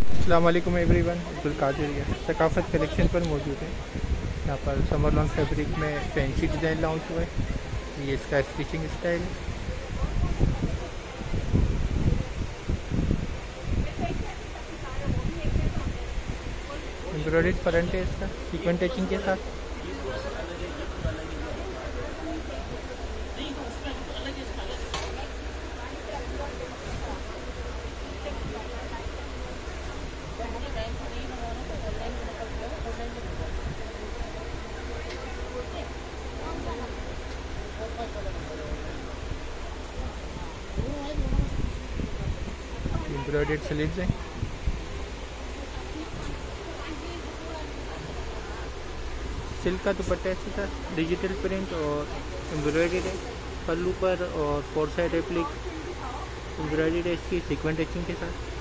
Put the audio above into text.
अस्सलाम वालेकुम एवरीवन, अब्दुल कादिर ये सकाफ़त कलेक्शन पर मौजूद है। यहाँ पर समर लॉन फैब्रिक में फैंसी डिज़ाइन लॉन्च हुआ है। ये इसका स्टिचिंग स्टाइल है। एम्ब्रॉयडरी फ्रंट है इसका सीक्वेंट टचिंग के साथ। एम्ब्रॉयडर्ड स्लीव्स हैं। सिल्क का दुपट्टा इसके साथ डिजिटल प्रिंट और एम्ब्रॉयडरी है पल्लू पर, और फोर साइड एप्लिक एम्ब्रॉयडरी है इसकी सीक्वेंट टचिंग के साथ।